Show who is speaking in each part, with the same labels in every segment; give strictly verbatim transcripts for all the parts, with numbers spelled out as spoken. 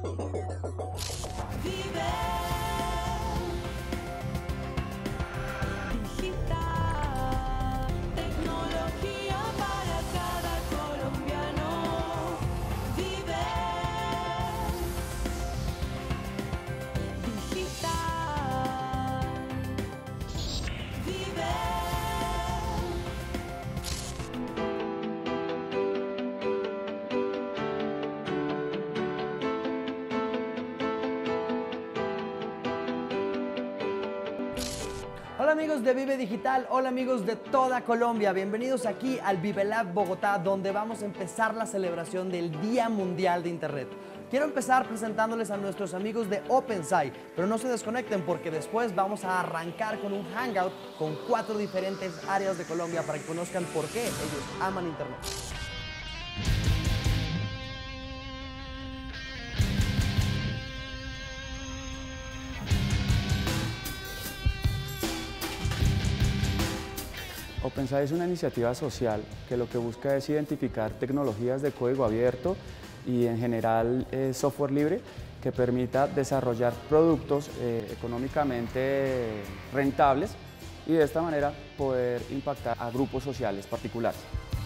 Speaker 1: Hola amigos de Vive Digital, hola amigos de toda Colombia, bienvenidos aquí al ViveLab Bogotá, donde vamos a empezar la celebración del Día Mundial de Internet. Quiero empezar presentándoles a nuestros amigos de OpenSci, pero no se desconecten porque después vamos a arrancar con un hangout con cuatro diferentes áreas de Colombia para que conozcan por qué ellos aman Internet.
Speaker 2: OpenSci es una iniciativa social que lo que busca es identificar tecnologías de código abierto y en general eh, software libre que permita desarrollar productos eh, económicamente rentables y de esta manera poder impactar a grupos sociales particulares.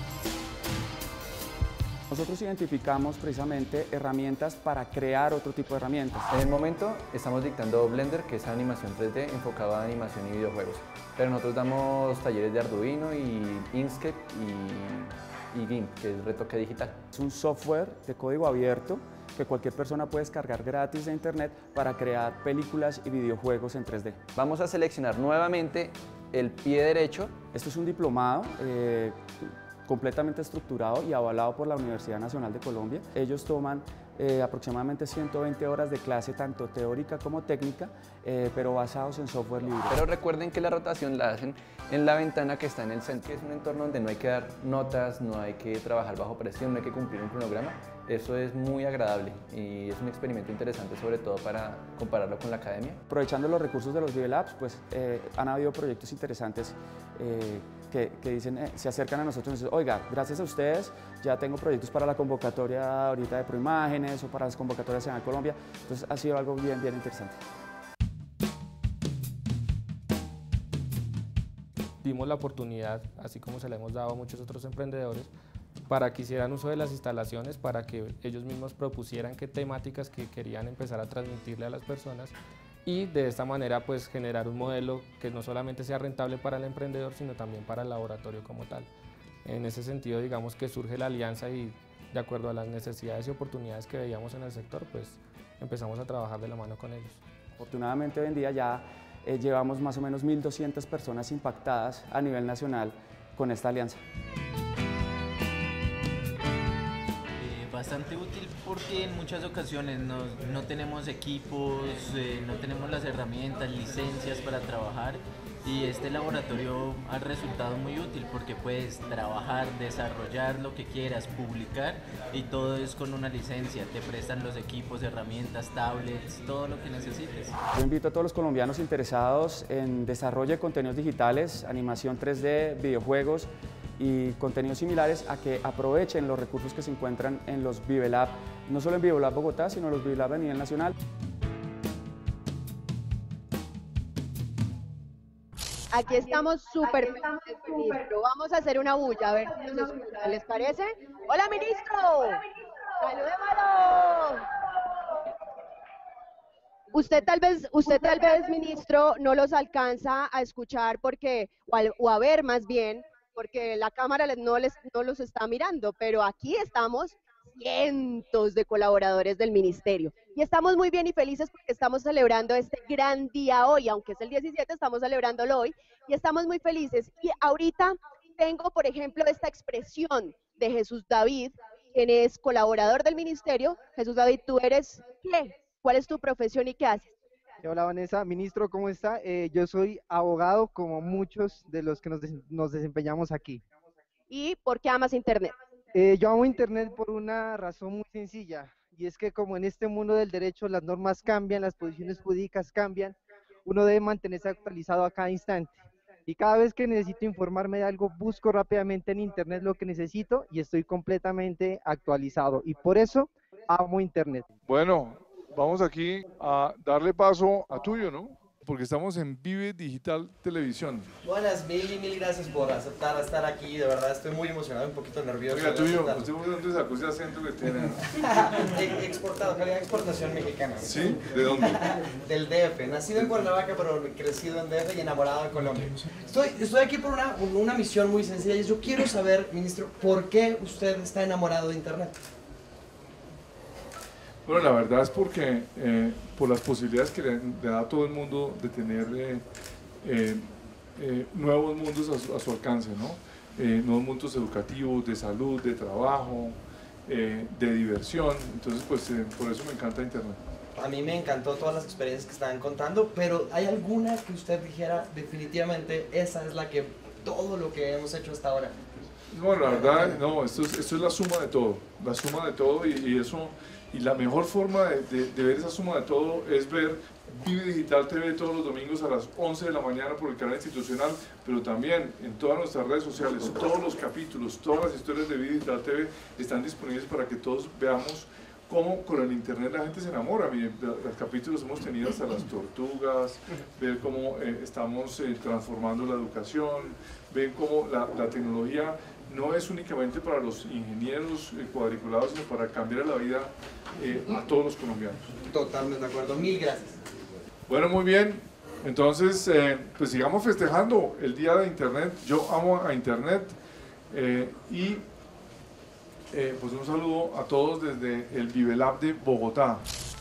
Speaker 2: Nosotros identificamos precisamente herramientas para crear otro tipo de herramientas.
Speaker 3: En el momento estamos dictando Blender, que es animación tres D enfocado a animación y videojuegos. Pero nosotros damos talleres de Arduino y Inkscape y, y GIMP, que es retoque digital.
Speaker 2: Es un software de código abierto que cualquier persona puede descargar gratis de internet para crear películas y videojuegos en tres D.
Speaker 3: Vamos a seleccionar nuevamente el pie derecho.
Speaker 2: Esto es un diplomado eh, completamente estructurado y avalado por la Universidad Nacional de Colombia. Ellos toman eh, aproximadamente ciento veinte horas de clase, tanto teórica como técnica, eh, pero basados en software libre.
Speaker 3: Pero recuerden que la rotación la hacen en la ventana que está en el centro. Es un entorno donde no hay que dar notas, no hay que trabajar bajo presión, no hay que cumplir un cronograma. Eso es muy agradable y es un experimento interesante, sobre todo para compararlo con la academia.
Speaker 2: Aprovechando los recursos de los ViveLabs, pues eh, han habido proyectos interesantes eh, que, que dicen, eh, se acercan a nosotros y dicen, oiga, gracias a ustedes ya tengo proyectos para la convocatoria ahorita de Proimágenes o para las convocatorias en Colombia. Entonces ha sido algo bien, bien interesante.
Speaker 4: Dimos la oportunidad, así como se la hemos dado a muchos otros emprendedores, para que hicieran uso de las instalaciones, para que ellos mismos propusieran qué temáticas que querían empezar a transmitirle a las personas y de esta manera pues generar un modelo que no solamente sea rentable para el emprendedor, sino también para el laboratorio como tal. En ese sentido, digamos que surge la alianza y de acuerdo a las necesidades y oportunidades que veíamos en el sector, pues empezamos a trabajar de la mano con ellos.
Speaker 2: Afortunadamente hoy en día ya eh, llevamos más o menos mil doscientas personas impactadas a nivel nacional con esta alianza.
Speaker 5: Bastante útil porque en muchas ocasiones no, no tenemos equipos, eh, no tenemos las herramientas, licencias para trabajar y este laboratorio ha resultado muy útil porque puedes trabajar, desarrollar lo que quieras, publicar y todo es con una licencia, te prestan los equipos, herramientas, tablets, todo lo que necesites.
Speaker 2: Yo invito a todos los colombianos interesados en desarrollo de contenidos digitales, animación tres D, videojuegos y contenidos similares a que aprovechen los recursos que se encuentran en los ViveLab, no solo en ViveLab Bogotá, sino en los ViveLab a nivel nacional.
Speaker 6: Aquí estamos súper ministro. Vamos a hacer una bulla, a ver si nos escucha. ¿Les parece? ¡Hola, ministro! ¡Saludémoslo! Usted tal vez, usted tal vez, ministro, no los alcanza a escuchar porque, o a, o a ver más bien, porque la cámara no, les, no los está mirando, pero aquí estamos cientos de colaboradores del ministerio y estamos muy bien y felices porque estamos celebrando este gran día hoy, aunque es el diecisiete, estamos celebrándolo hoy y estamos muy felices. Y ahorita tengo, por ejemplo, esta expresión de Jesús David, quien es colaborador del ministerio. Jesús David, ¿tú eres qué? ¿Cuál es tu profesión y qué haces?
Speaker 7: Hola Vanessa, ministro, ¿cómo está? Eh, yo soy abogado como muchos de los que nos, des nos desempeñamos aquí.
Speaker 6: ¿Y por qué amas Internet?
Speaker 7: Eh, yo amo Internet por una razón muy sencilla, y es que como en este mundo del derecho las normas cambian, las posiciones jurídicas cambian, uno debe mantenerse actualizado a cada instante. Y cada vez que necesito informarme de algo, busco rápidamente en Internet lo que necesito y estoy completamente actualizado. Y por eso amo Internet.
Speaker 8: Bueno, vamos aquí a darle paso a tuyo, ¿no? Porque estamos en Vive Digital Televisión.
Speaker 1: Buenas, mil y mil gracias por aceptar estar aquí, de verdad estoy muy emocionado, un poquito nervioso.
Speaker 8: Oiga, tuyo, ¿usted por dónde sacó ese acento que tiene?
Speaker 1: Exportado, calidad de exportación mexicana.
Speaker 8: ¿Sí? ¿De dónde?
Speaker 1: Del D F, nacido en Cuernavaca, pero crecido en D F y enamorado de Colombia. Estoy, estoy aquí por una, una misión muy sencilla y yo quiero saber, ministro, ¿por qué usted está enamorado de Internet?
Speaker 8: Bueno, la verdad es porque eh, por las posibilidades que le, le da a todo el mundo de tener eh, eh, eh, nuevos mundos a su, a su alcance, ¿no? Eh, nuevos mundos educativos, de salud, de trabajo, eh, de diversión. Entonces, pues eh, por eso me encanta Internet.
Speaker 1: A mí me encantó todas las experiencias que estaban contando, pero ¿hay alguna que usted dijera definitivamente esa es la que todo lo que hemos hecho hasta ahora?
Speaker 8: Bueno, la verdad, no, esto es, esto es la suma de todo, la suma de todo y, y eso... Y la mejor forma de, de, de ver esa suma de todo es ver Vive Digital T V todos los domingos a las once de la mañana por el canal institucional, pero también en todas nuestras redes sociales, todos los capítulos, todas las historias de Vive Digital T V están disponibles para que todos veamos cómo con el internet la gente se enamora. Miren, los capítulos hemos tenido hasta las tortugas, ver cómo eh, estamos eh, transformando la educación, ver cómo la, la tecnología no es únicamente para los ingenieros eh, cuadriculados, sino para cambiar la vida eh, a todos los colombianos.
Speaker 1: Totalmente de acuerdo, mil gracias.
Speaker 8: Bueno, muy bien, entonces eh, pues sigamos festejando el Día de Internet. Yo amo a Internet eh, y eh, pues un saludo a todos desde el ViveLab de Bogotá.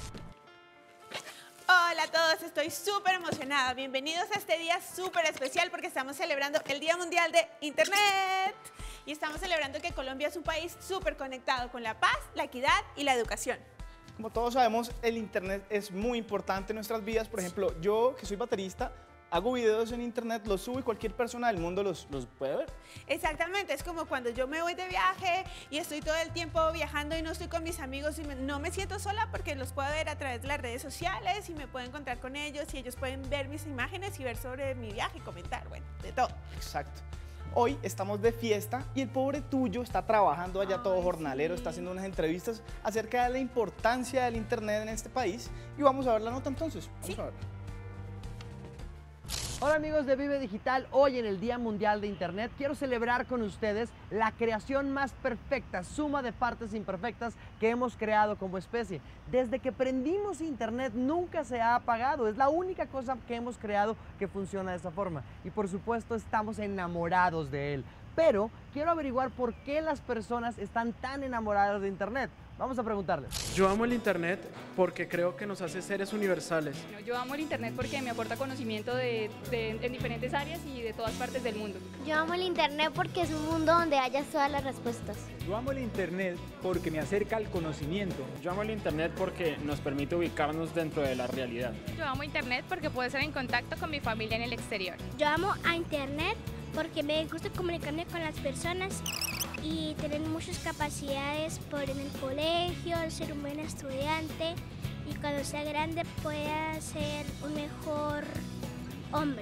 Speaker 9: Hola a todos, estoy súper emocionada. Bienvenidos a este día súper especial porque estamos celebrando el Día Mundial de Internet. Y estamos celebrando que Colombia es un país súper conectado con la paz, la equidad y la educación.
Speaker 10: Como todos sabemos, el Internet es muy importante en nuestras vidas. Por ejemplo, yo que soy baterista, hago videos en Internet, los subo y cualquier persona del mundo los, los puede ver.
Speaker 9: Exactamente, es como cuando yo me voy de viaje y estoy todo el tiempo viajando y no estoy con mis amigos y me, no me siento sola porque los puedo ver a través de las redes sociales y me puedo encontrar con ellos y ellos pueden ver mis imágenes y ver sobre mi viaje y comentar, bueno, de todo.
Speaker 10: Exacto. Hoy estamos de fiesta y el pobre tuyo está trabajando allá todo jornalero, está haciendo unas entrevistas acerca de la importancia del Internet en este país y vamos a ver la nota entonces. Vamos
Speaker 9: ¿Sí?
Speaker 10: a ver.
Speaker 1: Hola amigos de Vive Digital, hoy en el Día Mundial de Internet quiero celebrar con ustedes la creación más perfecta, suma de partes imperfectas que hemos creado como especie. Desde que prendimos Internet nunca se ha apagado, es la única cosa que hemos creado que funciona de esa forma y por supuesto estamos enamorados de él. Pero quiero averiguar por qué las personas están tan enamoradas de Internet. Vamos a preguntarles.
Speaker 11: Yo amo el Internet porque creo que nos hace seres universales.
Speaker 12: Yo amo el Internet porque me aporta conocimiento de, de, en diferentes áreas y de todas partes del mundo.
Speaker 13: Yo amo el Internet porque es un mundo donde hayas todas las respuestas.
Speaker 14: Yo amo el Internet porque me acerca al conocimiento.
Speaker 15: Yo amo el Internet porque nos permite ubicarnos dentro de la realidad.
Speaker 16: Yo amo Internet porque puedo estar en contacto con mi familia en el exterior.
Speaker 17: Yo amo a Internet porque me gusta comunicarme con las personas y tener muchas capacidades por en el colegio, ser un buen estudiante y cuando sea grande pueda ser un mejor hombre.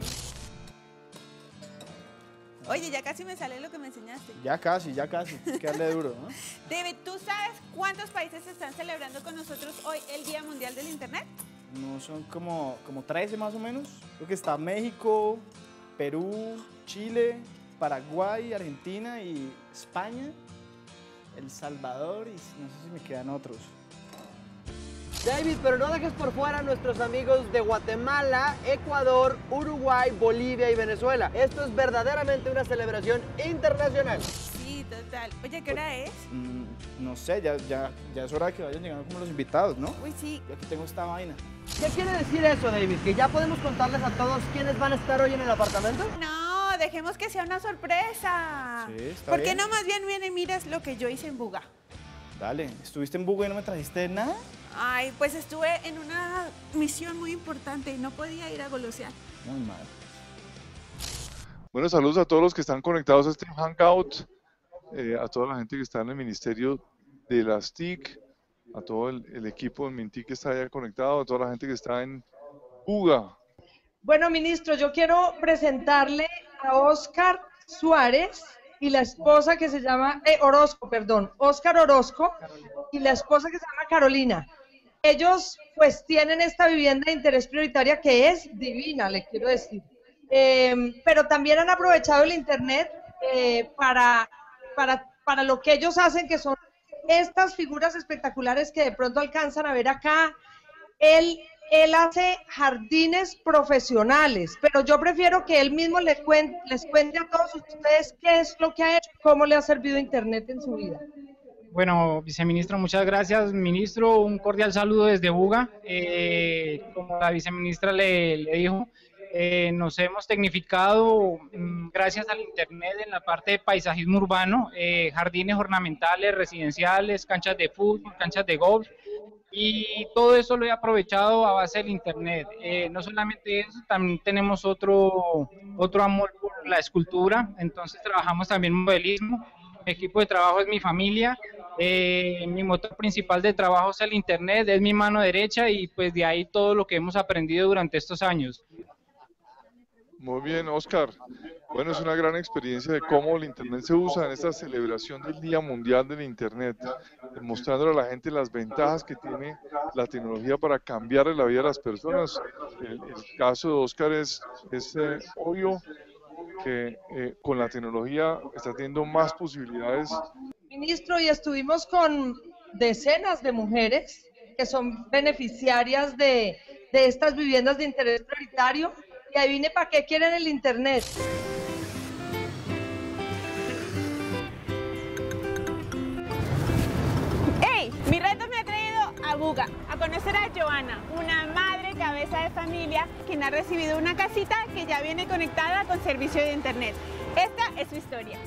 Speaker 9: Oye, ya casi me sale lo que me enseñaste.
Speaker 10: Ya casi, ya casi, hay que darle duro, ¿no?
Speaker 9: David, ¿tú sabes cuántos países están celebrando con nosotros hoy el Día Mundial del Internet?
Speaker 10: No, son como, como trece más o menos. Creo que está México, Perú, Chile, Paraguay, Argentina y España, El Salvador y no sé si me quedan otros.
Speaker 1: David, pero no dejes por fuera a nuestros amigos de Guatemala, Ecuador, Uruguay, Bolivia y Venezuela. Esto es verdaderamente una celebración internacional.
Speaker 9: Sí, total. Oye, ¿qué hora es?
Speaker 10: Mm, no sé, ya, ya, ya es hora de que vayan llegando como los invitados, ¿no?
Speaker 9: Uy, sí.
Speaker 10: Yo aquí tengo esta vaina.
Speaker 1: ¿Qué quiere decir eso, David? ¿Que ya podemos contarles a todos quiénes van a estar hoy en el apartamento?
Speaker 9: No, dejemos que sea una sorpresa.
Speaker 10: Sí, está
Speaker 9: ¿Por
Speaker 10: bien.
Speaker 9: qué no más bien viene y miras lo que yo hice en Buga?
Speaker 10: Dale, ¿estuviste en Buga y no me trajiste nada?
Speaker 9: Ay, pues estuve en una misión muy importante y no podía ir a golosear.
Speaker 10: Muy mal.
Speaker 8: Bueno, saludos a todos los que están conectados a este Hangout, eh, a toda la gente que está en el Ministerio de las T I C, a todo el, el equipo de Mintic que está allá conectado, a toda la gente que está en Buga.
Speaker 18: Bueno, ministro, yo quiero presentarle a Óscar Suárez y la esposa que se llama, eh, Orozco, perdón, Óscar Orozco y la esposa que se llama Carolina. ellos pues tienen esta vivienda de interés prioritaria que es divina, le quiero decir. Eh, pero también han aprovechado el internet eh, para, para, para lo que ellos hacen, que son estas figuras espectaculares que de pronto alcanzan a ver acá. Él, él hace jardines profesionales, pero yo prefiero que él mismo les cuente, les cuente a todos ustedes qué es lo que ha hecho, cómo le ha servido internet en su vida.
Speaker 14: Bueno, viceministro, muchas gracias. Ministro, un cordial saludo desde Buga. Eh, como la viceministra le, le dijo, eh, nos hemos tecnificado mm, gracias al internet en la parte de paisajismo urbano, eh, jardines ornamentales, residenciales, canchas de fútbol, canchas de golf, y todo eso lo he aprovechado a base del internet. Eh, no solamente eso, también tenemos otro, otro amor por la escultura, entonces trabajamos también modelismo. Mi equipo de trabajo es mi familia. Eh, mi motor principal de trabajo es el internet, es mi mano derecha, y pues de ahí todo lo que hemos aprendido durante estos años.
Speaker 8: Muy bien, Oscar. Bueno, es una gran experiencia de cómo el internet se usa en esta celebración del Día Mundial del Internet, demostrándole a la gente las ventajas que tiene la tecnología para cambiarle la vida a las personas. El, el caso de Oscar es, es eh, obvio que eh, con la tecnología está teniendo más posibilidades.
Speaker 18: Ministro, y estuvimos con decenas de mujeres que son beneficiarias de, de estas viviendas de interés prioritario, y adivine para qué quieren el internet.
Speaker 9: ¡Hey! Mi reto me ha traído a Buga, a conocer a Joana, una madre cabeza de familia quien ha recibido una casita que ya viene conectada con servicio de internet. Esta es su historia.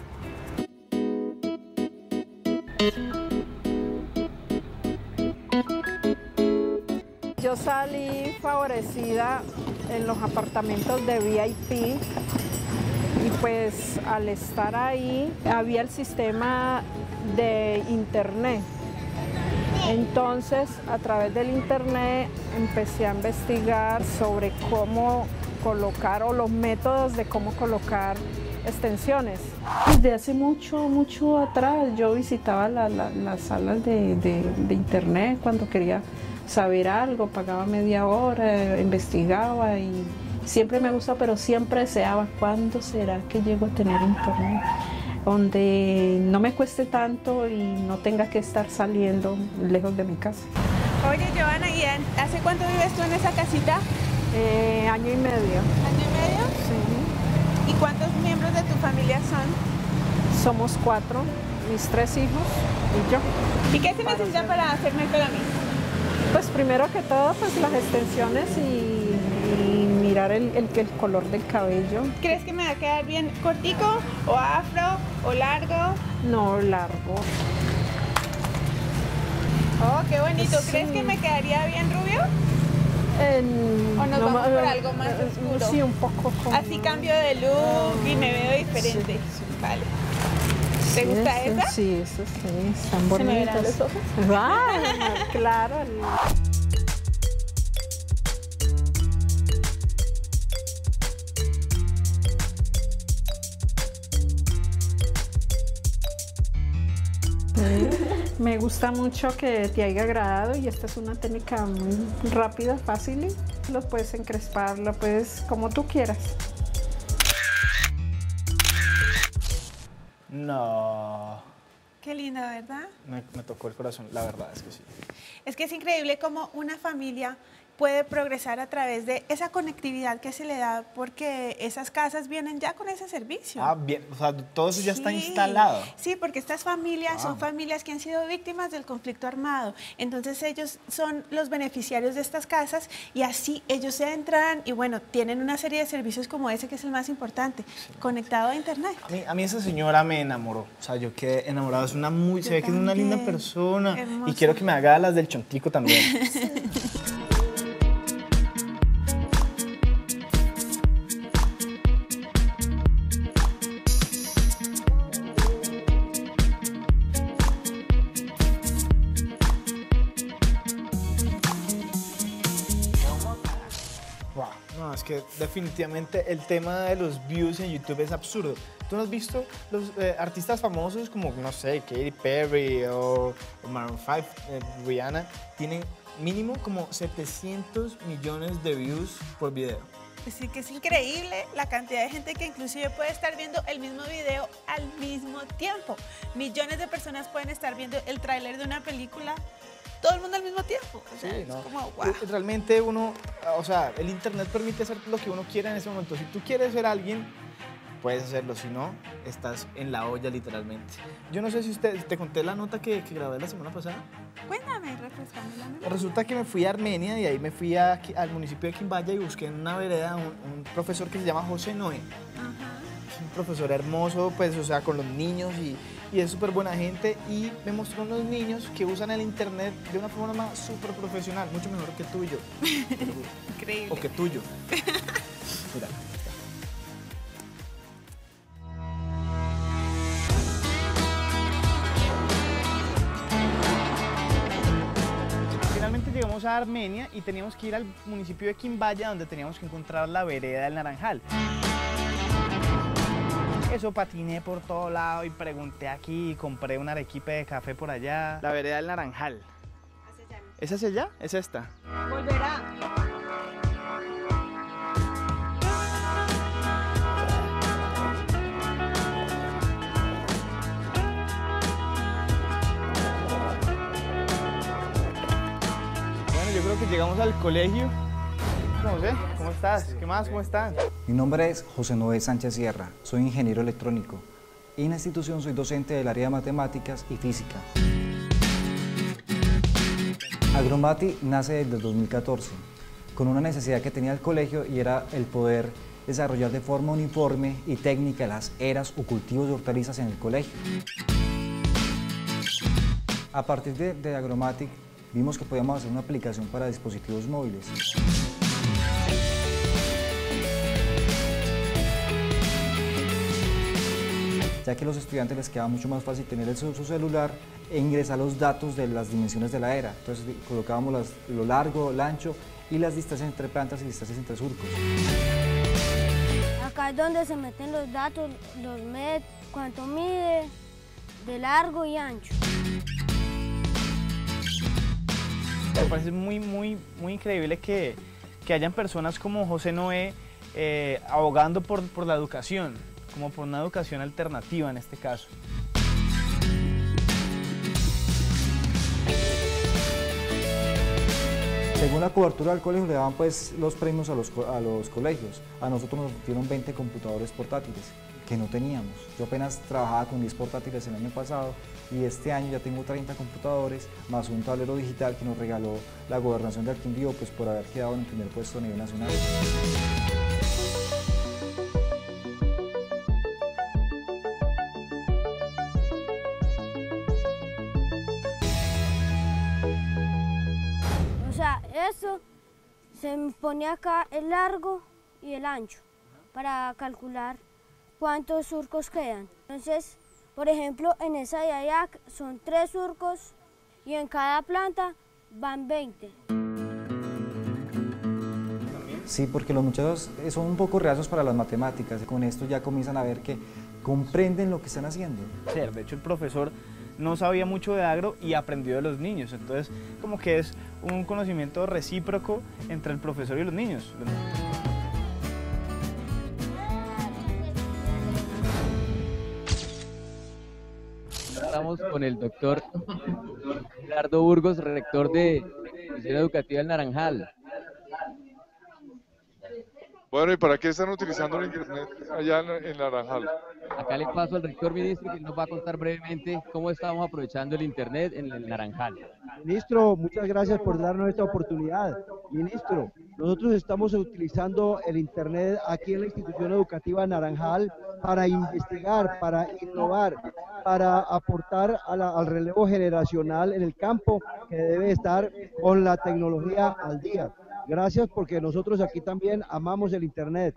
Speaker 19: Yo salí favorecida en los apartamentos de V I P y pues al estar ahí había el sistema de internet. Entonces a través del internet empecé a investigar sobre cómo colocar o los métodos de cómo colocar extensiones. Desde hace mucho, mucho atrás yo visitaba la, la, las salas de, de, de internet cuando quería saber algo, pagaba media hora, investigaba y siempre me gustó, pero siempre deseaba cuándo será que llego a tener internet donde no me cueste tanto y no tenga que estar saliendo lejos de mi casa.
Speaker 9: Oye, Joana, ¿y hace cuánto vives tú en esa casita?
Speaker 19: Eh, año y medio.
Speaker 9: ¿Año y medio?
Speaker 19: Sí.
Speaker 9: ¿Y cuántos miembros de tu familia son?
Speaker 19: Somos cuatro, mis tres hijos y yo.
Speaker 9: ¿Y qué se necesita para hacerme el mí?
Speaker 19: Pues primero que todo, pues las extensiones y, y mirar el, el, el color del cabello.
Speaker 9: ¿Crees que me va a quedar bien cortico o afro o largo?
Speaker 19: No, largo.
Speaker 9: Oh, qué bonito.
Speaker 19: Sí.
Speaker 9: ¿Crees que me quedaría bien rubio?
Speaker 19: En,
Speaker 9: ¿O nos
Speaker 19: no,
Speaker 9: vamos por
Speaker 19: eh,
Speaker 9: algo más
Speaker 19: eh,
Speaker 9: oscuro?
Speaker 19: Sí, un poco. Como...
Speaker 9: Así cambio de look y me veo diferente.
Speaker 19: Sí, sí.
Speaker 9: Vale. ¿Te
Speaker 19: sí,
Speaker 9: gusta
Speaker 19: sí,
Speaker 9: esa?
Speaker 19: Sí, eso sí, están bonitos.
Speaker 9: ¿Se me verán los ojos?
Speaker 19: Ah, claro. Me gusta mucho que te haya agradado y esta es una técnica muy rápida, fácil. Lo puedes encrespar, lo puedes como tú quieras.
Speaker 10: No.
Speaker 9: Qué lindo, ¿verdad?
Speaker 10: Me, me tocó el corazón, la verdad es que sí.
Speaker 9: Es que es increíble cómo una familia puede progresar a través de esa conectividad que se le da, porque esas casas vienen ya con ese servicio.
Speaker 10: Ah, bien, o sea, todo eso ya
Speaker 9: Sí,
Speaker 10: está instalado.
Speaker 9: Sí, porque estas familias
Speaker 10: Ah.
Speaker 9: son familias que han sido víctimas del conflicto armado. Entonces ellos son los beneficiarios de estas casas y así ellos se entran y bueno, tienen una serie de servicios como ese que es el más importante, sí. Conectado a internet.
Speaker 10: A mí, a mí esa señora me enamoró, o sea, yo quedé enamorado, es una muy, se ve que es una linda persona.
Speaker 9: Hermosa.
Speaker 10: Y quiero que me haga las del chontico también. No, es que definitivamente el tema de los views en YouTube es absurdo. ¿Tú no has visto los eh, artistas famosos como, no sé, Katy Perry o, o Maroon cinco, eh, Rihanna, tienen mínimo como setecientos millones de views por video.
Speaker 9: Así que es increíble la cantidad de gente que inclusive puede estar viendo el mismo video al mismo tiempo. Millones de personas pueden estar viendo el tráiler de una película, todo el mundo al mismo tiempo. O sea,
Speaker 10: Sí,
Speaker 9: es
Speaker 10: no.
Speaker 9: como, wow.
Speaker 10: Realmente uno, o sea, el internet permite hacer lo que uno quiera en ese momento. Si tú quieres ser alguien, puedes hacerlo, si no, estás en la olla literalmente. Yo no sé si usted, te conté la nota que, que grabé la semana pasada.
Speaker 9: Cuéntame, refrescame la mente.
Speaker 10: Resulta que me fui a Armenia y ahí me fui a, al municipio de Quimbaya y busqué en una vereda un, un profesor que se llama José Noé. Es un profesor hermoso, pues, o sea, con los niños y, y es súper buena gente y me mostró unos niños que usan el internet de una forma súper profesional, mucho mejor que tuyo.
Speaker 9: Increíble.
Speaker 10: O que tuyo. Mira. Finalmente llegamos a Armenia y teníamos que ir al municipio de Quimbaya donde teníamos que encontrar la vereda del Naranjal. Eso, patiné por todo lado y pregunté aquí y compré un arequipe de café por allá. La vereda del Naranjal. ¿Es hacia allá? ¿Es esta?
Speaker 18: Volverá.
Speaker 10: Bueno, yo creo que llegamos al colegio. José, ¿cómo estás? ¿Qué más? ¿Cómo estás?
Speaker 20: Mi nombre es José Noé Sánchez Sierra, soy ingeniero electrónico y en la institución soy docente del área de matemáticas y física. Agromati nace desde el dos mil catorce, con una necesidad que tenía el colegio y era el poder desarrollar de forma uniforme y técnica las eras o cultivos de hortalizas en el colegio. A partir de, de Agromatic vimos que podíamos hacer una aplicación para dispositivos móviles. Ya que a los estudiantes les quedaba mucho más fácil tener el, su, su celular e ingresar los datos de las dimensiones de la era. Entonces colocábamos las, lo largo, lo ancho y las distancias entre plantas y distancias entre surcos.
Speaker 17: Acá es donde se meten los datos, los met, cuánto mide, de largo y ancho.
Speaker 10: Me parece muy, muy, muy increíble que, que hayan personas como José Noé eh, abogando por, por la educación, como por una educación alternativa en este caso.
Speaker 20: Según la cobertura del colegio le daban pues los premios a los, a los colegios. A nosotros nos dieron veinte computadores portátiles que no teníamos. Yo apenas trabajaba con diez portátiles el año pasado y este año ya tengo treinta computadores más un tablero digital que nos regaló la Gobernación del Quindío pues por haber quedado en el primer puesto a nivel nacional.
Speaker 17: O sea, eso se pone acá el largo y el ancho para calcular cuántos surcos quedan. Entonces, por ejemplo, en esa de allá son tres surcos y en cada planta van veinte.
Speaker 20: Sí, porque los muchachos son un poco reacios para las matemáticas. Con esto ya comienzan a ver que comprenden lo que están haciendo.
Speaker 10: Sí, de hecho el profesor no sabía mucho de agro y aprendió de los niños. Entonces, como que es un conocimiento recíproco entre el profesor y los niños.
Speaker 21: Estamos con el doctor Gerardo Burgos, rector de la Institución Educativa del Naranjal.
Speaker 8: Bueno, ¿y para qué están utilizando el internet allá en, en Naranjal?
Speaker 21: Acá le paso al rector ministro que nos va a contar brevemente cómo estamos aprovechando el internet en el Naranjal.
Speaker 22: Ministro, muchas gracias por darnos esta oportunidad. Ministro, nosotros estamos utilizando el internet aquí en la institución educativa Naranjal para investigar, para innovar, para aportar a la, al relevo generacional en el campo que debe estar con la tecnología al día. Gracias porque nosotros aquí también amamos el internet.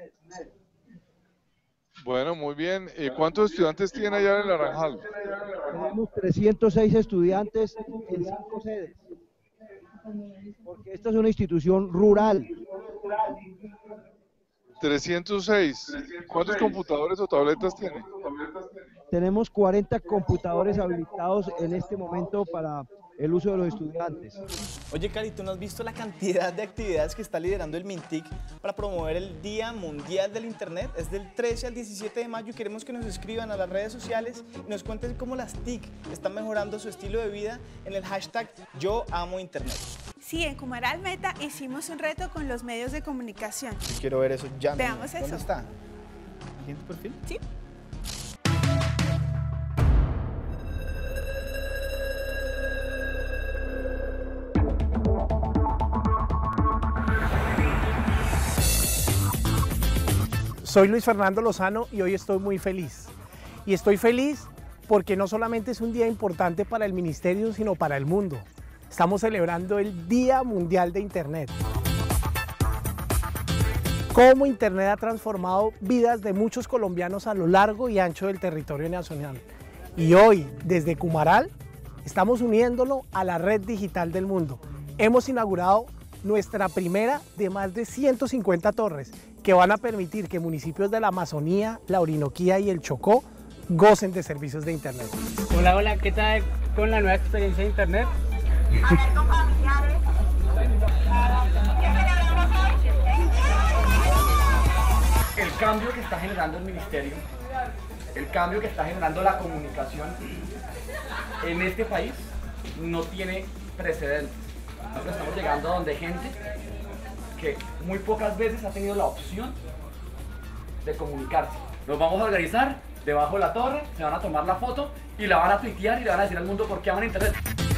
Speaker 8: Bueno, muy bien. ¿Y cuántos estudiantes tiene allá en el Naranjal?
Speaker 22: Tenemos trescientos seis estudiantes en cinco sedes. Porque esta es una institución rural.
Speaker 8: trescientos seis. ¿Cuántos computadores o tabletas tiene?
Speaker 22: Tenemos cuarenta computadores habilitados en este momento para el uso de los estudiantes.
Speaker 10: Oye, Cari, ¿tú no has visto la cantidad de actividades que está liderando el MINTIC para promover el Día Mundial del Internet? Es del trece al diecisiete de mayo y queremos que nos escriban a las redes sociales y nos cuenten cómo las T I C están mejorando su estilo de vida en el hashtag Yo Amo Internet.
Speaker 9: Sí, en Cumaral Meta hicimos un reto con los medios de comunicación.
Speaker 10: Yo quiero ver eso ya.
Speaker 9: Veamos
Speaker 10: mismo.
Speaker 9: eso.
Speaker 10: ¿Dónde está? ¿Aquí en tu perfil?
Speaker 9: Sí.
Speaker 3: Soy Luis Fernando Lozano y hoy estoy muy feliz. Y estoy feliz porque no solamente es un día importante para el ministerio, sino para el mundo. Estamos celebrando el Día Mundial de Internet. Cómo Internet ha transformado vidas de muchos colombianos a lo largo y ancho del territorio nacional. Y hoy, desde Cumaral, estamos uniéndolo a la red digital del mundo. Hemos inaugurado nuestra primera de más de ciento cincuenta torres que van a permitir que municipios de la Amazonía, la Orinoquía y el Chocó gocen de servicios de Internet.
Speaker 4: Hola, hola, ¿qué tal con la nueva experiencia de Internet?
Speaker 23: El cambio que está generando el ministerio, el cambio que está generando la comunicación en este país no tiene precedentes. Nosotros estamos llegando a donde gente que muy pocas veces ha tenido la opción de comunicarse. Nos vamos a organizar debajo de la torre, se van a tomar la foto y la van a tuitear y le van a decir al mundo por qué aman Internet.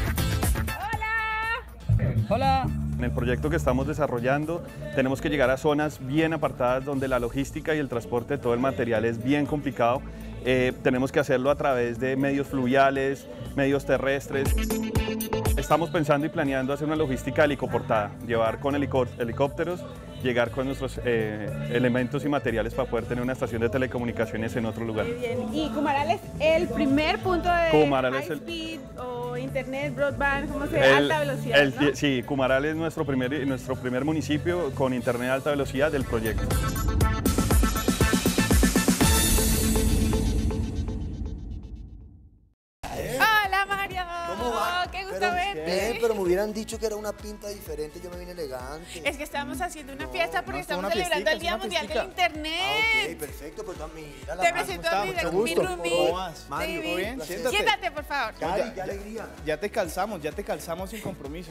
Speaker 24: Hola. En el proyecto que estamos desarrollando tenemos que llegar a zonas bien apartadas donde la logística y el transporte de todo el material es bien complicado. Eh, tenemos que hacerlo a través de medios fluviales, medios terrestres. Estamos pensando y planeando hacer una logística helicoportada, llevar con helicó helicópteros, llegar con nuestros eh, elementos y materiales para poder tener una estación de telecomunicaciones en otro lugar.
Speaker 9: Muy bien. Y Cumaral es el primer punto de
Speaker 24: Cumaral
Speaker 9: high
Speaker 24: es el,
Speaker 9: speed o internet, broadband, ¿cómo se llama? Alta velocidad,
Speaker 24: el,
Speaker 9: ¿no?
Speaker 24: Sí, Cumaral es nuestro primer, nuestro primer municipio con internet de alta velocidad del proyecto.
Speaker 9: Hola Mario,
Speaker 25: ¿Cómo va?
Speaker 9: qué gusto
Speaker 25: Pero,
Speaker 9: verte.
Speaker 25: bien, pero me hubieran dicho que era una pinta diferente, yo me vine elegante.
Speaker 9: Es que estábamos haciendo una fiesta porque
Speaker 25: no,
Speaker 9: estamos
Speaker 25: una
Speaker 9: celebrando
Speaker 25: fiestica,
Speaker 9: el Día
Speaker 25: una
Speaker 9: Mundial del
Speaker 25: fiestica.
Speaker 9: Internet.
Speaker 25: Ah, ok, perfecto, pues mira la
Speaker 9: Te
Speaker 25: mano.
Speaker 9: presento a mi,
Speaker 10: Mucho
Speaker 9: mi
Speaker 10: gusto.
Speaker 9: roomie,
Speaker 10: ¿Cómo vas?
Speaker 25: Mario,
Speaker 9: David.
Speaker 10: ¿todo bien? Siéntate.
Speaker 9: Siéntate, por favor.
Speaker 25: Cari,
Speaker 10: Ya-
Speaker 25: qué alegría.
Speaker 10: Ya te calzamos, ya te calzamos sin compromiso.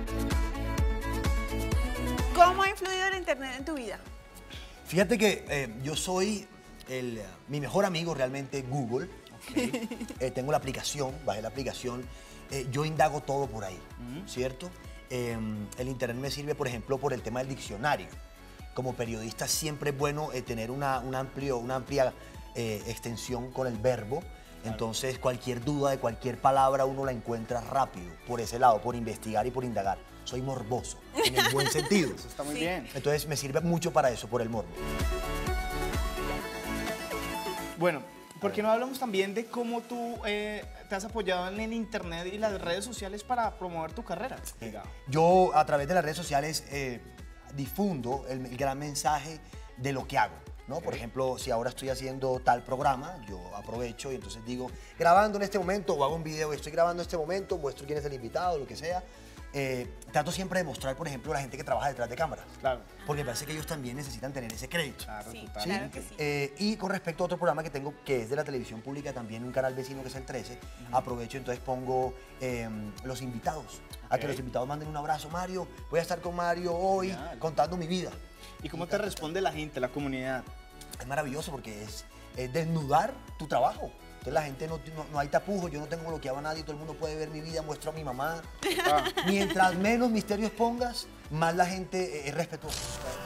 Speaker 9: ¿Cómo ha influido el Internet en tu vida?
Speaker 25: Fíjate que eh, yo soy el, eh, mi mejor amigo realmente Google. ¿Okay? Eh, tengo la aplicación, bajé la aplicación, eh, yo indago todo por ahí, ¿cierto? Eh, el Internet me sirve, por ejemplo, por el tema del diccionario. Como periodista siempre es bueno eh, tener una, un amplio, una amplia eh, extensión con el verbo. Entonces cualquier duda de cualquier palabra uno la encuentra rápido, por ese lado, por investigar y por indagar. Soy morboso, en el buen sentido.
Speaker 10: Eso está muy bien.
Speaker 25: Entonces me sirve mucho para eso, por el morbo.
Speaker 10: Bueno, ¿por qué no hablamos también de cómo tú eh, te has apoyado en el Internet y las redes sociales para promover tu carrera?
Speaker 25: Yo a través de las redes sociales eh, difundo el, el gran mensaje de lo que hago, ¿no? Por ejemplo, si ahora estoy haciendo tal programa, yo aprovecho y entonces digo, grabando en este momento o hago un video, estoy grabando en este momento, muestro quién es el invitado, lo que sea. Eh, trato siempre de mostrar, por ejemplo, a la gente que trabaja detrás de cámaras.
Speaker 10: Claro.
Speaker 25: Porque me parece que ellos también necesitan tener ese crédito.
Speaker 10: Claro,
Speaker 9: Sí,
Speaker 10: totalmente.
Speaker 9: claro que sí.
Speaker 25: Eh, y con respecto a otro programa que tengo, que es de la televisión pública, también un canal vecino que es el trece, aprovecho entonces pongo eh, los invitados. A que
Speaker 10: Ok.
Speaker 25: los invitados manden un abrazo, Mario. Voy a estar con Mario hoy
Speaker 10: Genial.
Speaker 25: contando mi vida.
Speaker 10: ¿Y cómo te responde la gente, la comunidad?
Speaker 25: Es maravilloso porque es, es desnudar tu trabajo. Entonces la gente no, no, no hay tapujos, yo no tengo bloqueado a nadie, todo el mundo puede ver mi vida, muestro a mi mamá.
Speaker 10: Ah.
Speaker 25: Mientras menos misterios pongas, más la gente eh, es respetuosa.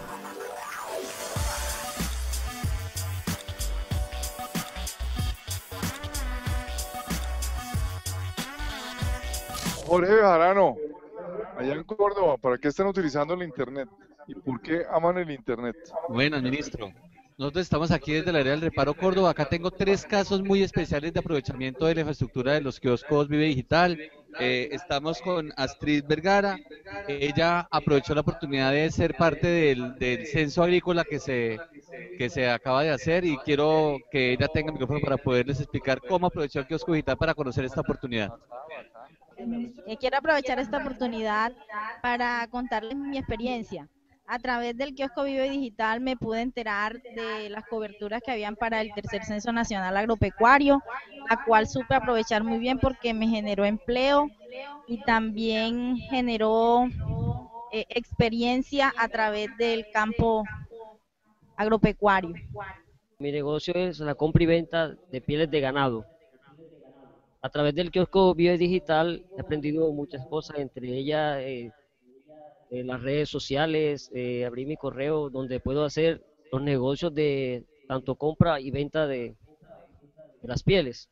Speaker 8: Jorge Bejarano, allá en Córdoba, ¿para qué están utilizando el Internet? ¿Y por qué aman el Internet?
Speaker 21: Buenas, ministro. Nosotros estamos aquí desde el área del Reparo Córdoba. Acá tengo tres casos muy especiales de aprovechamiento de la infraestructura de los kioscos Vive Digital. Eh, estamos con Astrid Vergara. Ella aprovechó la oportunidad de ser parte del, del censo agrícola que se, que se acaba de hacer y quiero que ella tenga el micrófono para poderles explicar cómo aprovechó el kiosco digital para conocer esta oportunidad.
Speaker 2: Eh, quiero aprovechar esta oportunidad para contarles mi experiencia. A través del kiosco Vive Digital me pude enterar de las coberturas que habían para el tercer Censo Nacional Agropecuario, la cual supe aprovechar muy bien porque me generó empleo y también generó eh, experiencia a través del campo agropecuario.
Speaker 5: Mi negocio es la compra y venta de pieles de ganado. A través del kiosco Vive Digital he aprendido muchas cosas, entre ellas eh, eh, las redes sociales, eh, abrí mi correo donde puedo hacer los negocios de tanto compra y venta de, de las pieles.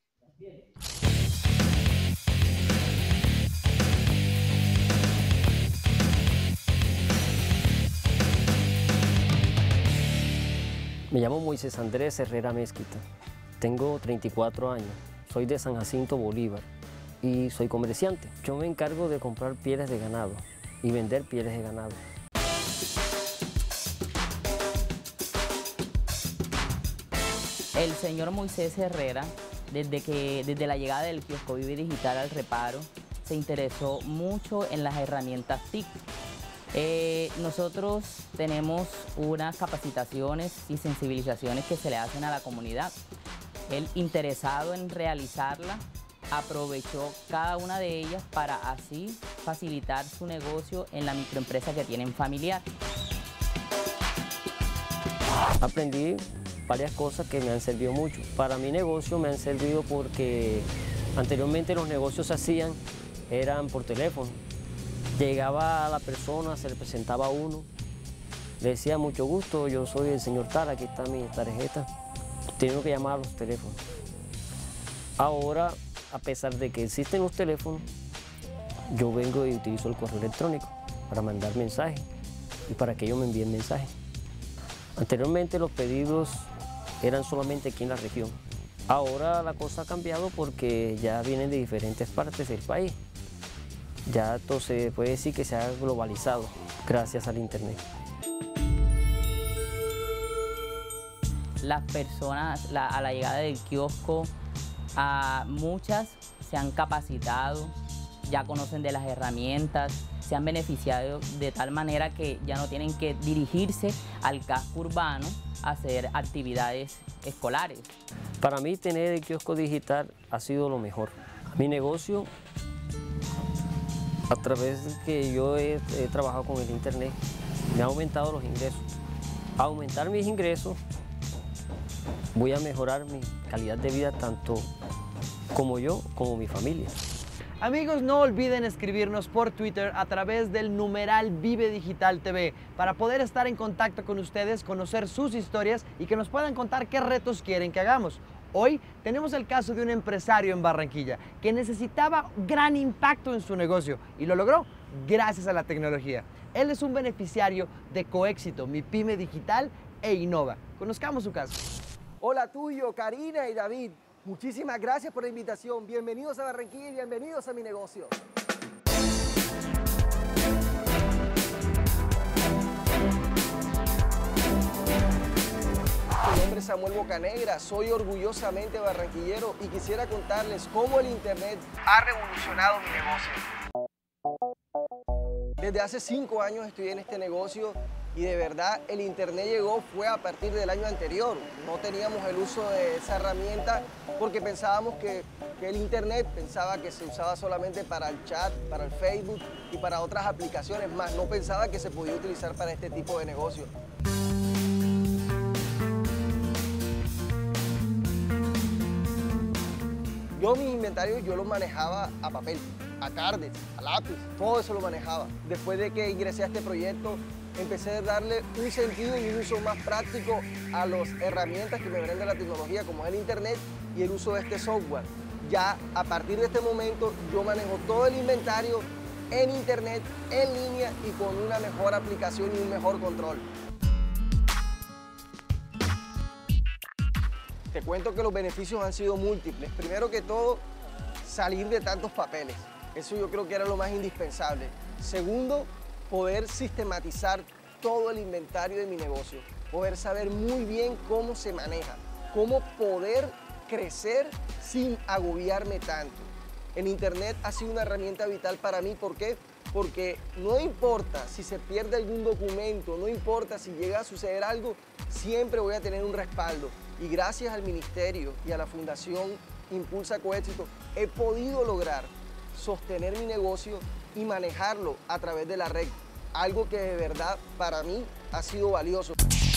Speaker 6: Me llamo Moisés Andrés Herrera Mezquita, tengo treinta y cuatro años, soy de San Jacinto, Bolívar y soy comerciante. Yo me encargo de comprar pieles de ganado y vender pieles de ganado.
Speaker 7: El señor Moisés Herrera, desde, que, desde la llegada del kiosco Vive Digital al reparo, se interesó mucho en las herramientas T I C. Eh, nosotros tenemos unas capacitaciones y sensibilizaciones que se le hacen a la comunidad. Él, interesado en realizarla, aprovechó cada una de ellas para así facilitar su negocio en la microempresa que tienen familiar.
Speaker 6: Aprendí varias cosas que me han servido mucho. Para mi negocio me han servido porque anteriormente los negocios se hacían, eran por teléfono. Llegaba a la persona, se le presentaba a uno, le decía mucho gusto, yo soy el señor tal, aquí está mi tarjeta. Tengo que llamar a los teléfonos. Ahora, a pesar de que existen los teléfonos, yo vengo y utilizo el correo electrónico para mandar mensajes y para que ellos me envíen mensajes. Anteriormente los pedidos eran solamente aquí en la región. Ahora la cosa ha cambiado porque ya vienen de diferentes partes del país. Ya esto se puede decir que se ha globalizado gracias al internet.
Speaker 7: Las personas la, a la llegada del kiosco, a muchas se han capacitado, ya conocen de las herramientas, se han beneficiado de tal manera que ya no tienen que dirigirse al casco urbano a hacer actividades escolares.
Speaker 6: Para mí tener el kiosco digital ha sido lo mejor. Mi negocio, a través de que yo he, he trabajado con el internet, me ha aumentado los ingresos. A aumentar mis ingresos, voy a mejorar mi calidad de vida tanto como yo como mi familia.
Speaker 1: Amigos, no olviden escribirnos por Twitter a través del numeral Vive Digital T V para poder estar en contacto con ustedes, conocer sus historias y que nos puedan contar qué retos quieren que hagamos. Hoy tenemos el caso de un empresario en Barranquilla que necesitaba gran impacto en su negocio y lo logró gracias a la tecnología. Él es un beneficiario de Coéxito, Mi Pyme Digital e Innova. Conozcamos su caso.
Speaker 11: Hola Tuyo, Karina y David. Muchísimas gracias por la invitación. Bienvenidos a Barranquilla y bienvenidos a mi negocio. Mi nombre es Samuel Bocanegra, soy orgullosamente barranquillero y quisiera contarles cómo el internet ha revolucionado mi negocio. Desde hace cinco años estoy en este negocio y de verdad el internet llegó fue a partir del año anterior. No teníamos el uso de esa herramienta porque pensábamos que, que el internet pensaba que se usaba solamente para el chat, para el Facebook y para otras aplicaciones más. No pensaba que se podía utilizar para este tipo de negocio. Yo mis inventarios yo los manejaba a papel, a cards, a lápiz, todo eso lo manejaba. Después de que ingresé a este proyecto, empecé a darle un sentido y un uso más práctico a las herramientas que me brinda la tecnología, como es el internet y el uso de este software. Ya a partir de este momento yo manejo todo el inventario en internet, en línea y con una mejor aplicación y un mejor control. Te cuento que los beneficios han sido múltiples. Primero que todo, salir de tantos papeles. Eso yo creo que era lo más indispensable. Segundo, poder sistematizar todo el inventario de mi negocio. Poder saber muy bien cómo se maneja. Cómo poder crecer sin agobiarme tanto. El Internet ha sido una herramienta vital para mí. ¿Por qué? Porque no importa si se pierde algún documento, no importa si llega a suceder algo, siempre voy a tener un respaldo. Y gracias al Ministerio y a la Fundación Impulsa Coéxito, he podido lograr sostener mi negocio y manejarlo a través de la red. Algo que de verdad para mí ha sido valioso.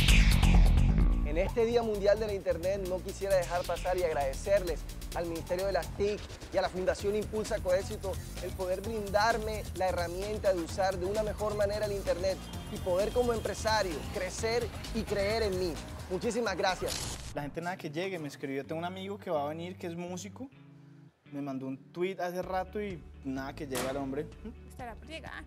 Speaker 11: En este Día Mundial de la Internet no quisiera dejar pasar y agradecerles al Ministerio de las T I C y a la Fundación Impulsa Coéxito el poder brindarme la herramienta de usar de una mejor manera el Internet y poder como empresario crecer y creer en mí. Muchísimas gracias.
Speaker 10: La gente nada que llegue, me escribió, tengo un amigo que va a venir que es músico, me mandó un tweet hace rato y nada que llega el hombre.
Speaker 9: Estará por llegar.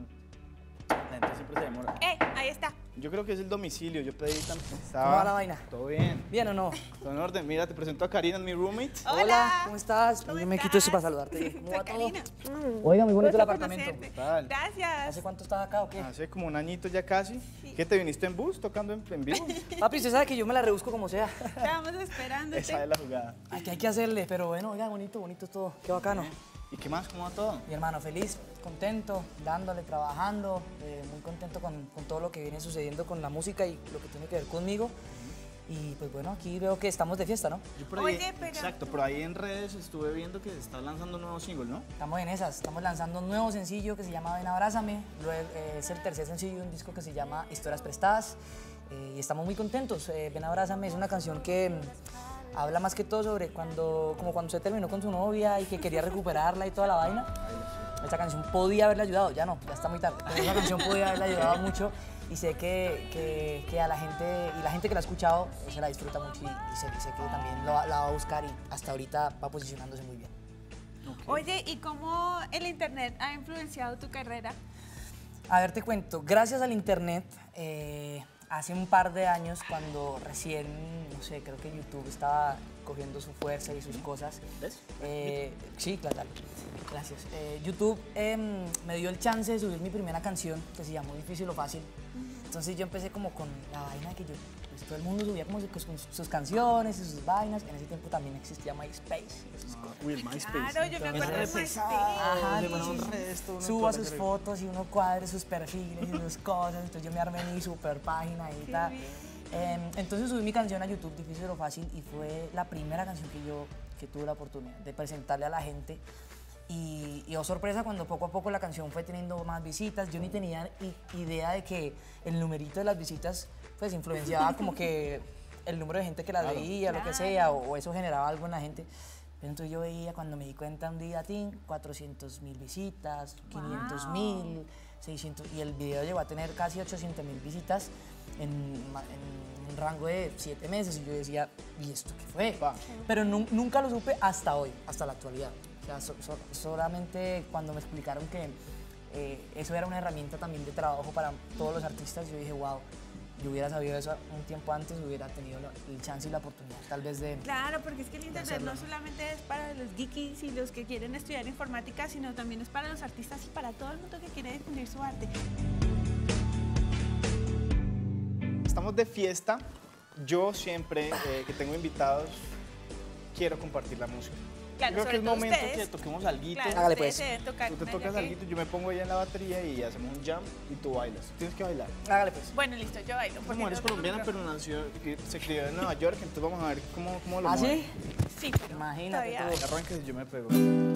Speaker 10: La gente siempre se demora.
Speaker 9: ¡Eh! Ahí está.
Speaker 10: Yo creo que es el domicilio, yo pedí tanto.
Speaker 12: ¿Cómo va la vaina?
Speaker 10: Todo bien.
Speaker 12: ¿Bien o no?
Speaker 10: Todo en orden. Mira, te presento a Karina, mi roommate.
Speaker 12: Hola, ¿cómo estás?
Speaker 9: ¿Cómo
Speaker 12: Yo me
Speaker 9: estás?
Speaker 12: quito esto para saludarte. ¿Cómo va todo?
Speaker 9: Karina.
Speaker 12: Oiga, muy bonito el
Speaker 9: Gusto
Speaker 12: apartamento.
Speaker 9: conocerte.
Speaker 10: Tal.
Speaker 9: Gracias.
Speaker 12: ¿Hace cuánto estás acá o qué?
Speaker 10: Hace como un añito ya casi. ¿Qué te viniste en bus tocando en, en vivo?
Speaker 12: Papi, usted sabe que yo me la rebusco como sea.
Speaker 9: Estábamos esperando.
Speaker 10: Esa es la jugada.
Speaker 12: Ay, que hay que hacerle, pero bueno, oiga, bonito, bonito todo. Qué bacano.
Speaker 10: ¿Y qué más? ¿Cómo va todo?
Speaker 12: Mi hermano, feliz, contento, dándole, trabajando, eh, muy contento con, con todo lo que viene sucediendo con la música y lo que tiene que ver conmigo. Y pues bueno, aquí veo que estamos de fiesta, ¿no?
Speaker 10: Yo por ahí,
Speaker 9: Oye, pero-
Speaker 10: Exacto, por ahí en redes estuve viendo que está lanzando un nuevo single, ¿no?
Speaker 12: Estamos en esas, estamos lanzando un nuevo sencillo que se llama Ven Abrázame, luego, eh, es el tercer sencillo de un disco que se llama Historias Prestadas eh, y estamos muy contentos. Eh, Ven Abrázame es una canción que mm, habla más que todo sobre cuando, como cuando usted terminó con su novia y que quería recuperarla y toda la vaina. Esta canción podía haberle ayudado, ya no, ya está muy tarde, pero esa canción podía haberle ayudado mucho y sé que, que, que a la gente, y la gente que la ha escuchado eh, se la disfruta mucho y, y sé, y sé que también lo, va- la va a buscar y hasta ahorita va posicionándose muy bien.
Speaker 9: Oye, ¿y cómo el Internet ha influenciado tu carrera?
Speaker 12: A ver, te cuento, gracias al internet, eh, hace un par de años cuando recién, no sé, creo que YouTube estaba cogiendo su fuerza y sus cosas.
Speaker 10: ¿Ves?
Speaker 12: Eh, sí, claro, dale. Gracias. Eh, YouTube em, me dio el chance de subir mi primera canción que se llamó Difícil o Fácil. Entonces yo empecé como con la vaina que yo, pues todo el mundo subía como sus, sus- sus canciones y sus vainas. En ese tiempo también existía MySpace. y esas cosas.
Speaker 10: Uy, el MySpace.
Speaker 9: Claro, yo me acuerdo de
Speaker 12: Entonces,
Speaker 9: MySpace.
Speaker 12: Ajá,
Speaker 10: Le
Speaker 12: entonces,
Speaker 10: mandó un resto, una
Speaker 12: suba
Speaker 10: cosa
Speaker 12: sus
Speaker 10: que-
Speaker 12: fotos y uno cuadre sus perfiles y sus cosas. Entonces yo me armé mi super página y
Speaker 9: Qué
Speaker 12: tal.
Speaker 9: bien.
Speaker 12: Em, entonces subí mi canción a YouTube, Difícil o Fácil, y fue la primera canción que yo que tuve la oportunidad de presentarle a la gente. Y, y oh sorpresa cuando poco a poco la canción fue teniendo más visitas. Yo ni tenía i- idea de que el numerito de las visitas pues influenciaba como que el número de gente que la
Speaker 10: Claro.
Speaker 12: veía, lo que
Speaker 9: Claro.
Speaker 12: sea, o, o eso generaba algo en la gente. Pero entonces yo veía cuando me di cuenta un día, tin, cuatrocientas mil visitas, quinientas mil, seiscientas, y el video llegó a tener casi ochocientas mil visitas en, ma- en un rango de siete meses. Y yo decía, ¿y esto qué fue?
Speaker 10: Pa.
Speaker 12: Pero nu- nunca lo supe hasta hoy, hasta la actualidad. O sea, so- so- solamente cuando me explicaron que eh, eso era una herramienta también de trabajo para todos los artistas, yo dije, wow, yo hubiera sabido eso un tiempo antes, hubiera tenido la- el chance y la oportunidad tal vez de...
Speaker 9: Claro, porque es que el Internet
Speaker 12: hacerlo.
Speaker 9: no solamente es para los geekies y los que quieren estudiar informática, sino también es para los artistas y para todo el mundo que quiere difundir su arte.
Speaker 10: Estamos de fiesta. Yo siempre eh, que tengo invitados quiero compartir la música.
Speaker 9: Claro,
Speaker 10: Yo creo que
Speaker 9: sobre
Speaker 10: es
Speaker 9: todo
Speaker 10: momento
Speaker 9: ustedes.
Speaker 10: que toquemos alguito.
Speaker 9: Claro,
Speaker 12: Hágale,
Speaker 9: ustedes
Speaker 12: pues.
Speaker 9: se deben tocar
Speaker 10: Tú te
Speaker 9: una
Speaker 10: tocas
Speaker 9: ya que-
Speaker 10: alguito, yo me pongo allá en la batería y hacemos un jam y tú bailas. Tienes que bailar.
Speaker 12: Hágale pues.
Speaker 9: Bueno, listo, yo bailo.
Speaker 10: Esa
Speaker 9: porque
Speaker 10: mujer es
Speaker 9: no tengo
Speaker 10: colombiana, pero
Speaker 9: micrófono.
Speaker 10: nació, que se crió en Nueva York, entonces vamos a ver cómo, cómo lo
Speaker 12: ¿Ah,
Speaker 10: mueve.
Speaker 12: sí?
Speaker 9: Sí, pero
Speaker 12: Imagínate
Speaker 9: todavía-
Speaker 12: tú.
Speaker 10: Arranca y yo me pego.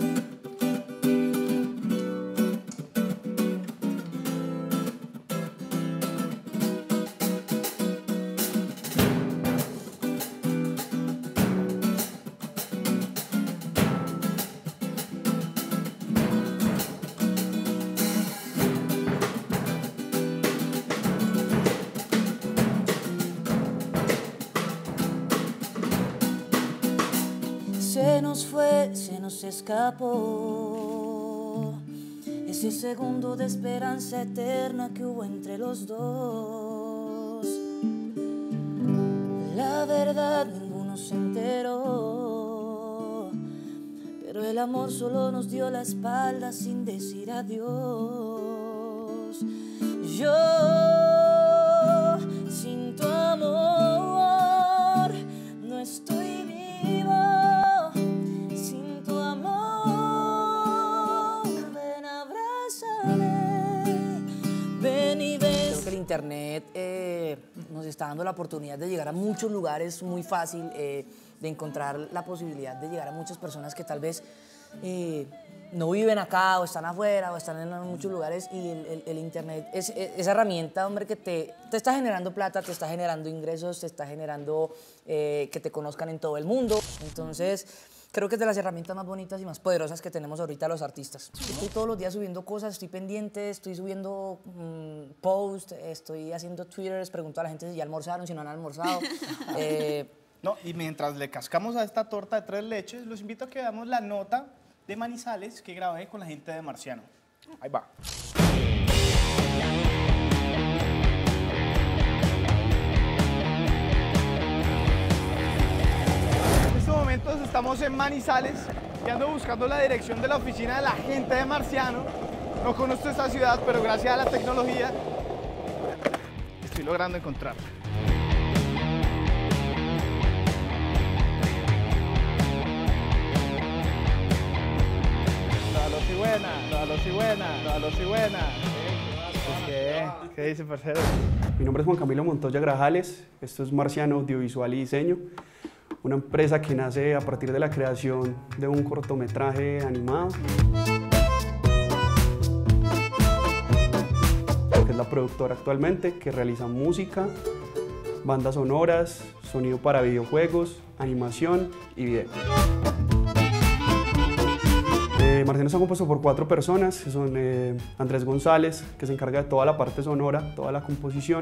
Speaker 12: Se nos fue, se nos escapó ese segundo de esperanza eterna que hubo entre los dos. La verdad ninguno se enteró, pero el amor solo nos dio la espalda sin decir adiós. Yo sin tu amor no estoy vivo, sin tu amor Internet eh, nos está dando la oportunidad de llegar a muchos lugares muy fácil, eh, de encontrar la posibilidad de llegar a muchas personas que tal vez eh, no viven acá o están afuera o están en muchos lugares, y el, el, el Internet es, es esa herramienta, hombre, que te, te está generando plata, te está generando ingresos, te está generando eh, que te conozcan en todo el mundo. Entonces, creo que es de las herramientas más bonitas y más poderosas que tenemos ahorita los artistas. Estoy todos los días subiendo cosas, estoy pendiente, estoy subiendo mmm, posts, estoy haciendo twitters, pregunto a la gente si ya almorzaron, si no han almorzado. eh,
Speaker 10: no, y mientras le cascamos a esta torta de tres leches, los invito a que veamos la nota de Manizales que grabé con la gente de Marciano. Ahí va. En estos momentos estamos en Manizales y ando buscando la dirección de la oficina de la gente de Marciano. No conozco esta ciudad, pero gracias a la tecnología estoy logrando encontrarla. Y buena, la y buena, la y buena. ¿Qué? ¿Qué dice, parcero?
Speaker 13: Mi nombre es Juan Camilo Montoya Grajales, esto es Marciano Audiovisual y Diseño, una empresa que nace a partir de la creación de un cortometraje animado, que es la productora actualmente, que realiza música, bandas sonoras, sonido para videojuegos, animación y video. Eh, Marciano está compuesto por cuatro personas, que son eh, Andrés González, que se encarga de toda la parte sonora, toda la composición.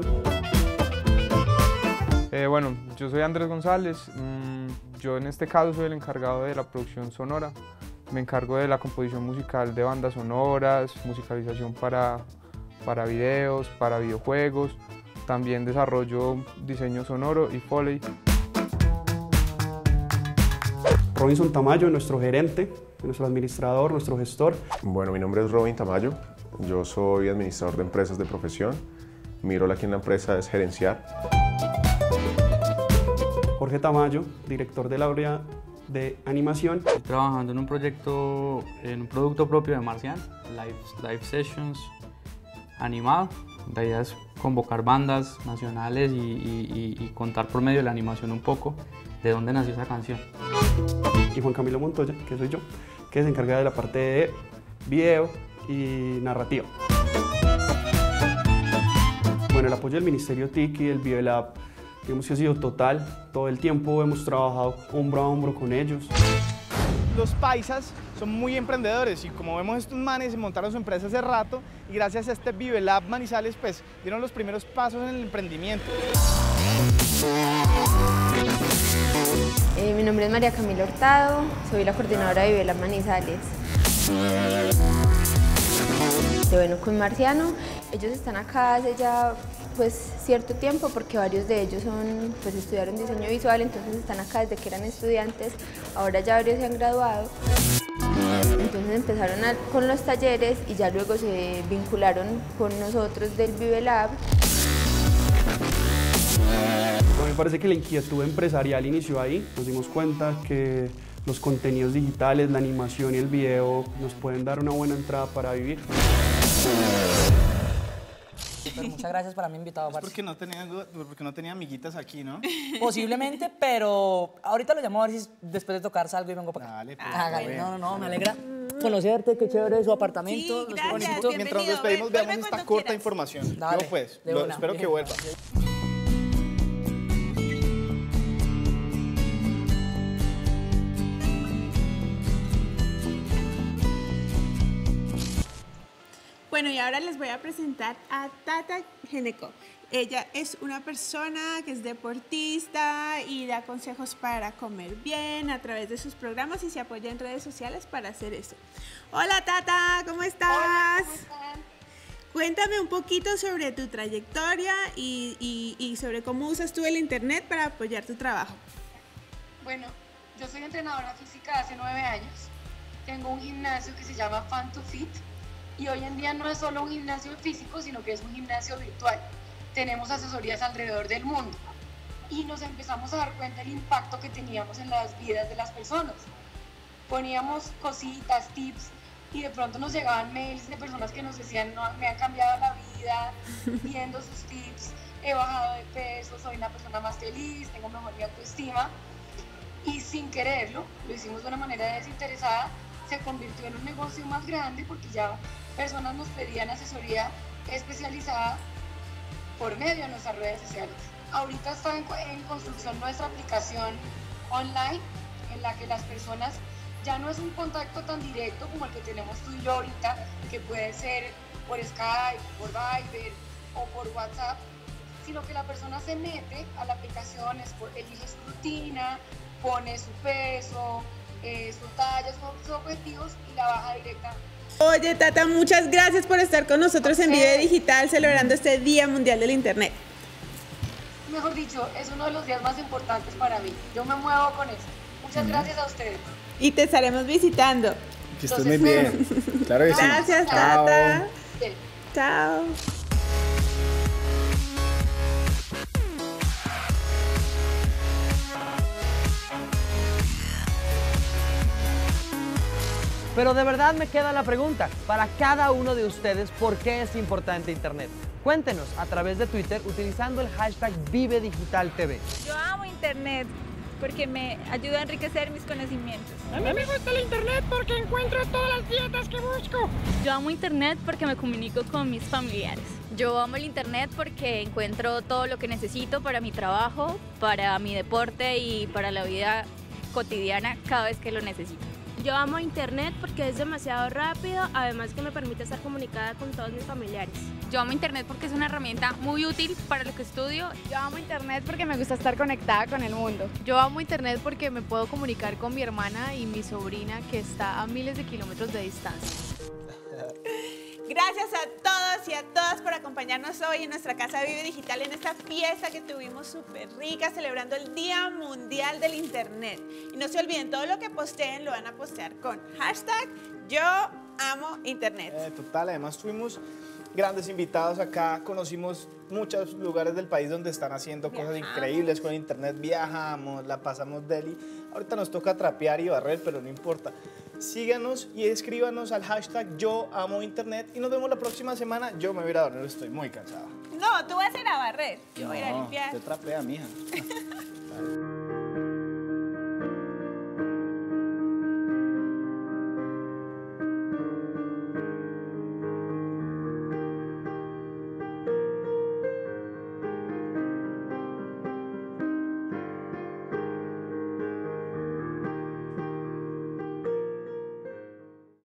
Speaker 14: Eh, bueno, yo soy Andrés González, mm, yo en este caso soy el encargado de la producción sonora, me encargo de la composición musical de bandas sonoras, musicalización para, para videos, para videojuegos, también desarrollo diseño sonoro y Foley.
Speaker 13: Robinson Tamayo, nuestro gerente, nuestro administrador, nuestro gestor.
Speaker 15: Bueno, mi nombre es Robin Tamayo, yo soy administrador de empresas de profesión. Mi rol aquí en la empresa es gerenciar.
Speaker 13: Jorge Tamayo, director del área de animación.
Speaker 16: Estoy trabajando en un proyecto, en un producto propio de Marciano, live, live sessions animado. La idea es convocar bandas nacionales y, y, y contar por medio de la animación un poco de dónde nació esa canción.
Speaker 13: Y Juan Camilo Montoya, que soy yo, que se encarga de la parte de video y narrativa. Bueno, el apoyo del Ministerio T I C y del Vivelab, digamos que ha sido total. Todo el tiempo hemos trabajado hombro a hombro con ellos.
Speaker 10: Los paisas son muy emprendedores y como vemos estos manes se montaron su empresa hace rato y gracias a este Vivelab Manizales pues dieron los primeros pasos en el emprendimiento.
Speaker 19: Eh, mi nombre es María Camila Hurtado, soy la coordinadora de Vivelab Manizales. De bueno, con Marciano, ellos están acá hace ya pues cierto tiempo porque varios de ellos son, pues estudiaron diseño visual, entonces están acá desde que eran estudiantes, ahora ya varios se han graduado. Entonces empezaron a, con los talleres y ya luego se vincularon con nosotros del Vivelab.
Speaker 13: Me parece que la inquietud empresarial inició ahí, nos dimos cuenta que los contenidos digitales, la animación y el video nos pueden dar una buena entrada para vivir.
Speaker 12: Pero muchas gracias por haberme invitado.
Speaker 10: Es porque no tenía, porque no tenía amiguitas aquí, ¿no?
Speaker 12: Posiblemente, pero ahorita lo llamo a ver si después de tocar salgo y vengo para acá.
Speaker 10: Dale, pues,
Speaker 12: ah, no, no, no, me alegra conocerte, qué chévere su apartamento.
Speaker 10: Sí, gracias, mientras nos despedimos, veamos esta corta quieras. información. Dale, Yo pues, lo, espero que vuelva.
Speaker 9: Bueno, y ahora les voy a presentar a Tata Geneco. Ella es una persona que es deportista y da consejos para comer bien a través de sus programas y se apoya en redes sociales para hacer eso. Hola Tata, ¿cómo estás?
Speaker 26: Hola, ¿cómo están?
Speaker 9: Cuéntame un poquito sobre tu trayectoria y, y, y sobre cómo usas tú el internet para apoyar tu trabajo.
Speaker 26: Bueno, yo soy entrenadora física hace nueve años. Tengo un gimnasio que se llama Fan to Fit. Y hoy en día no es solo un gimnasio físico, sino que es un gimnasio virtual. Tenemos asesorías alrededor del mundo y nos empezamos a dar cuenta del impacto que teníamos en las vidas de las personas. Poníamos cositas, tips y de pronto nos llegaban mails de personas que nos decían, no, me han cambiado la vida, viendo sus tips, he bajado de peso, soy una persona más feliz, tengo mejor mi autoestima. Y sin quererlo, lo hicimos de una manera desinteresada, se convirtió en un negocio más grande porque ya personas nos pedían asesoría especializada por medio de nuestras redes sociales. Ahorita está en, en construcción nuestra aplicación online, en la que las personas ya no es un contacto tan directo como el que tenemos tú y yo ahorita, que puede ser por Skype, por Viber o por WhatsApp, sino que la persona se mete a la aplicación, elige su rutina, pone su peso, eh, su talla, sus, sus objetivos y la baja directa.
Speaker 9: Oye, Tata, muchas gracias por estar con nosotros en Vive Digital celebrando este Día Mundial del Internet.
Speaker 26: Mejor dicho, es uno de los días más importantes para mí. Yo me muevo con esto. Muchas gracias a ustedes.
Speaker 9: Y te estaremos visitando.
Speaker 10: Que estés muy bien. Claro que sí.
Speaker 9: Gracias,
Speaker 10: Chao.
Speaker 9: Tata. Chao.
Speaker 1: Pero de verdad me queda la pregunta, para cada uno de ustedes, ¿por qué es importante Internet? Cuéntenos a través de Twitter utilizando el hashtag Vive Digital T V.
Speaker 3: Yo amo Internet porque me ayuda a enriquecer mis conocimientos.
Speaker 4: A mí me gusta el Internet porque encuentro todas las dietas que busco.
Speaker 17: Yo amo Internet porque me comunico con mis familiares.
Speaker 18: Yo amo el Internet porque encuentro todo lo que necesito para mi trabajo, para mi deporte y para la vida cotidiana cada vez que lo necesito.
Speaker 20: Yo amo Internet porque es demasiado rápido, además que me permite estar comunicada con todos mis familiares.
Speaker 22: Yo amo Internet porque es una herramienta muy útil para lo que estudio.
Speaker 27: Yo amo Internet porque me gusta estar conectada con el mundo.
Speaker 28: Yo amo Internet porque me puedo comunicar con mi hermana y mi sobrina que está a miles de kilómetros de distancia.
Speaker 9: Gracias a todos y a todas por acompañarnos hoy en nuestra Casa Vive Digital en esta fiesta que tuvimos súper rica celebrando el Día Mundial del Internet. Y no se olviden, todo lo que posteen lo van a postear con hashtag Yo Amo Internet.
Speaker 10: Eh, total, además tuvimos grandes invitados acá, conocimos muchos lugares del país donde están haciendo cosas increíbles con Internet, viajamos, la pasamos deli. Ahorita nos toca trapear y barrer, pero no importa. Síganos y escríbanos al hashtag Yo Amo Internet y nos vemos la próxima semana. Yo me voy a ir a dormir, estoy muy cansado.
Speaker 9: No, tú vas a ir a barrer, yo voy a ir a limpiar.
Speaker 10: Te trapea, mija.